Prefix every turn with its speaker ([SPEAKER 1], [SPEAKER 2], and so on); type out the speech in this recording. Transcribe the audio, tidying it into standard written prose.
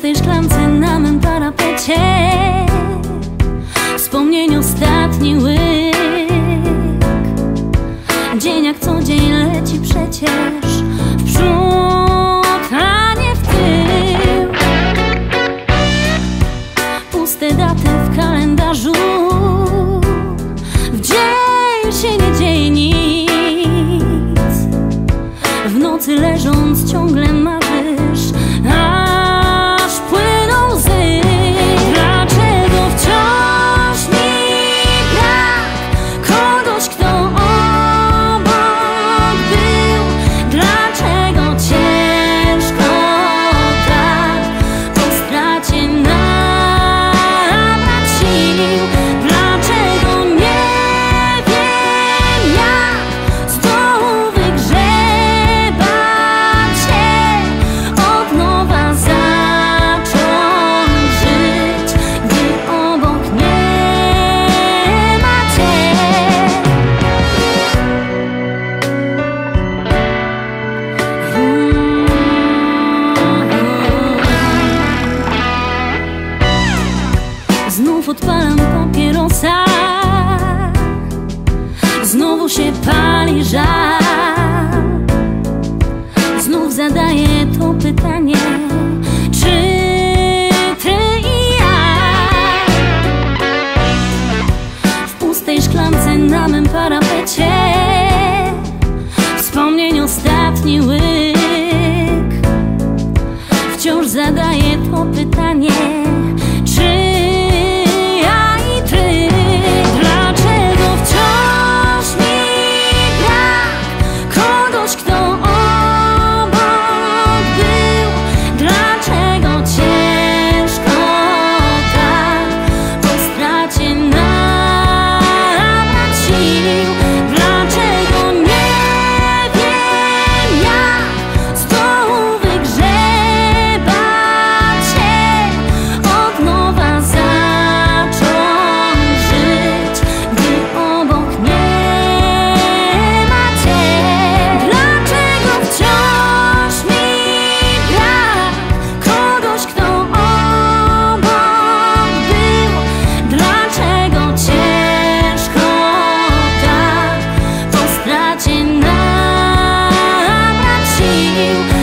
[SPEAKER 1] pustej szklance na mym parapecie wspomnień ostatni łyk. Dzień jak co dzień leci przecież w przód, a nie w tył. Puste daty w kalendarzu, w dzień się nie dzieje nic. W nocy leżąc ciągle marzysz, aż płyną łzy. Dlaczego wciąż mi brak kogoś, kto obok był? Dlaczego ciężko tak po stracie nabrać sił? Dlaczego nie wiem, jak znowu wygrzebać się, od nowa zacząć żyć, gdy obok nie ma cię. Znów odpalam papierosa, znowu się pali żal. Znów zadaję to pytanie, czy ty i ja? W pustej szklance na mym parapecie wspomnień ostatni łyk. Wciąż zadaję to pytanie, czy ja i ty? Dlaczego wciąż mi brak kogoś, kto obok był? Dlaczego ciężko tak po stracie nabrać sił? Dlaczego nie wiem, jak znowu wygrzebać się, od nowa zacząć żyć, gdy obok nie ma cię? Dlaczego wciąż mi brak kogoś, kto obok był? Dlaczego ciężko tak po stracie nabrać sił?